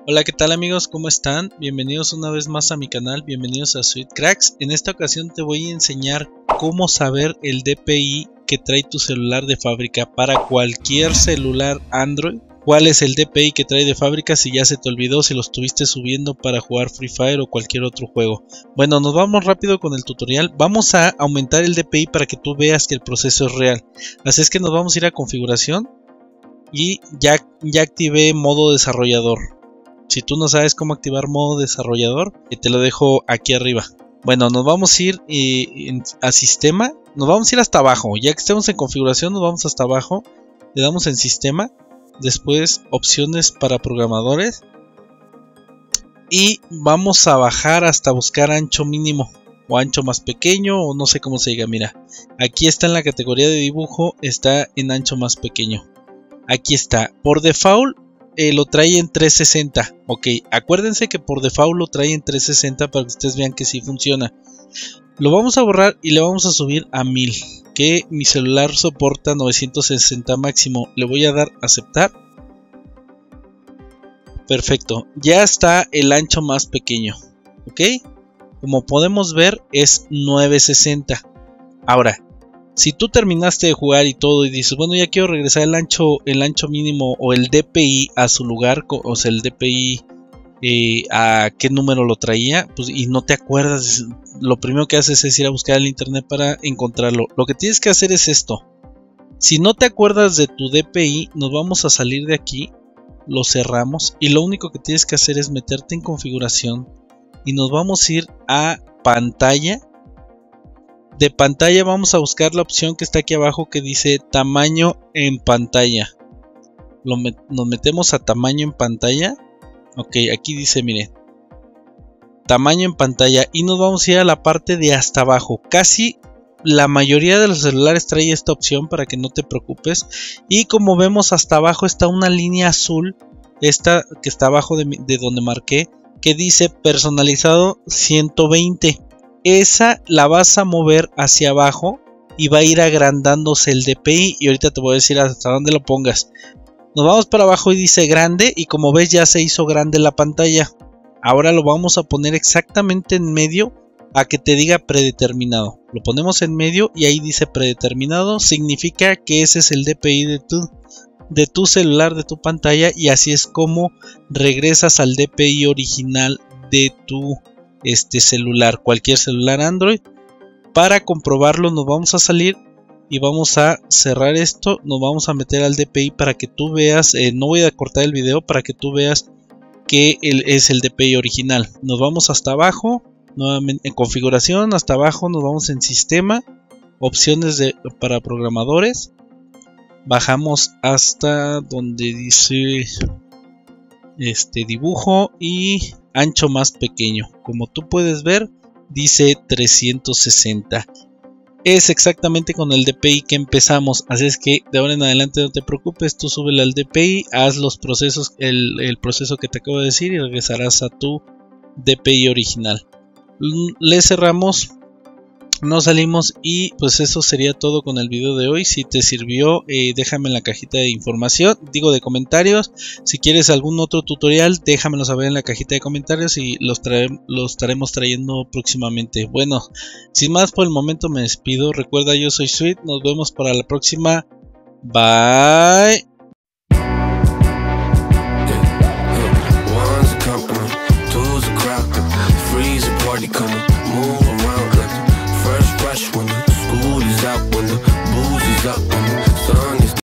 Hola, ¿qué tal amigos? ¿Cómo están? Bienvenidos una vez más a mi canal, bienvenidos a Sweet Cracks. En esta ocasión te voy a enseñar cómo saber el DPI que trae tu celular de fábrica para cualquier celular Android. ¿Cuál es el DPI que trae de fábrica si ya se te olvidó, si lo estuviste subiendo para jugar Free Fire o cualquier otro juego? Bueno, nos vamos rápido con el tutorial. Vamos a aumentar el DPI para que tú veas que el proceso es real. Así es que nos vamos a ir a configuración y ya activé modo desarrollador. Si tú no sabes cómo activar modo desarrollador, te lo dejo aquí arriba. Bueno, nos vamos a ir a sistema, nos vamos a ir hasta abajo. Ya que estemos en configuración, nos vamos hasta abajo, le damos en sistema, después opciones para programadores y vamos a bajar hasta buscar ancho mínimo o ancho más pequeño, o no sé cómo se diga. Mira, aquí está en la categoría de dibujo, está en ancho más pequeño. Aquí está, por default lo trae en 360. Ok, acuérdense que por default lo trae en 360 para que ustedes vean que sí funciona. Lo vamos a borrar y le vamos a subir a 1000, que mi celular soporta 960 máximo. Le voy a dar a aceptar. Perfecto, ya está el ancho más pequeño. Ok, como podemos ver es 960. Ahora, si tú terminaste de jugar y todo y dices, bueno, ya quiero regresar el ancho mínimo o el DPI a su lugar, o sea, el DPI a qué número lo traía, pues, y no te acuerdas, lo primero que haces es ir a buscar el internet para encontrarlo. Lo que tienes que hacer es esto. Si no te acuerdas de tu DPI, nos vamos a salir de aquí, lo cerramos y lo único que tienes que hacer es meterte en configuración y nos vamos a ir a pantalla. De pantalla vamos a buscar la opción que está aquí abajo que dice tamaño en pantalla. Nos metemos a tamaño en pantalla. Ok, aquí dice, miren, tamaño en pantalla, y nos vamos a ir a la parte de hasta abajo. Casi la mayoría de los celulares trae esta opción para que no te preocupes. Y como vemos, hasta abajo está una línea azul, esta que está abajo de donde marqué, que dice personalizado 120. Esa la vas a mover hacia abajo y va a ir agrandándose el DPI, y ahorita te voy a decir hasta dónde lo pongas. Nos vamos para abajo y dice grande, y como ves ya se hizo grande la pantalla. Ahora lo vamos a poner exactamente en medio a que te diga predeterminado. Lo ponemos en medio y ahí dice predeterminado, significa que ese es el DPI de tu celular, de tu pantalla, y así es como regresas al DPI original de tu celular, cualquier celular Android. Para comprobarlo nos vamos a salir y vamos a cerrar esto, nos vamos a meter al DPI para que tú veas, no voy a cortar el video para que tú veas que es el DPI original. Nos vamos hasta abajo, nuevamente en configuración, hasta abajo nos vamos en sistema, opciones para programadores, bajamos hasta donde dice dibujo y ancho más pequeño. Como tú puedes ver dice 360. Es exactamente con el DPI que empezamos, así es que de ahora en adelante no te preocupes, tú súbele al DPI, haz los procesos, el proceso que te acabo de decir, y regresarás a tu DPI original. Le cerramos, nos salimos, y pues eso sería todo con el video de hoy. Si te sirvió, déjame en la cajita de información, de comentarios. Si quieres algún otro tutorial, déjamelo saber en la cajita de comentarios y los estaremos trayendo próximamente. Bueno, sin más por el momento me despido. Recuerda, yo soy Sweet, nos vemos para la próxima. Bye.